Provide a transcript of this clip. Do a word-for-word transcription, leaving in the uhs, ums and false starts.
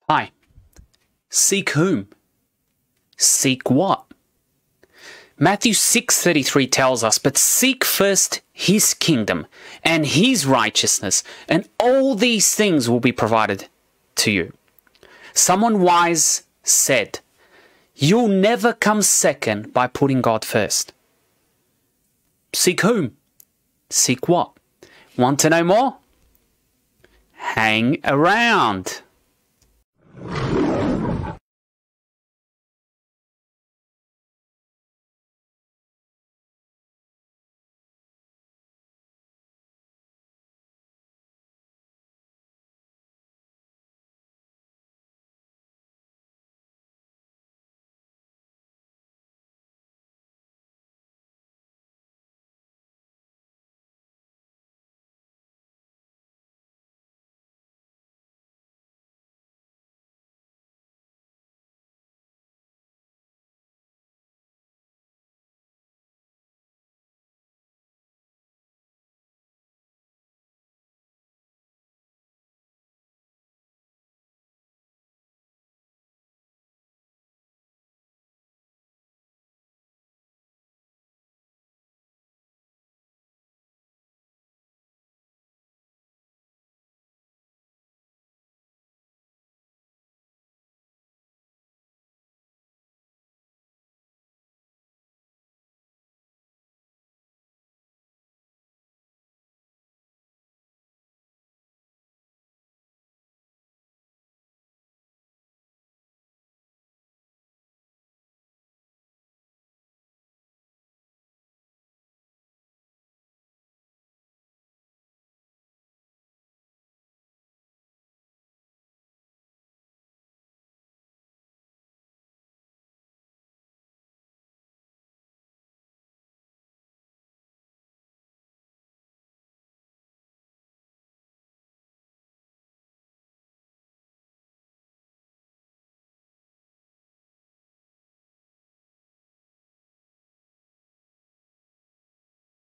Hi. Seek whom? Seek what? Matthew six thirty-three tells us, but seek first his kingdom and his righteousness, and all these things will be provided to you. Someone wise said, you'll never come second by putting God first. Seek whom? Seek what? Want to know more? Hang around.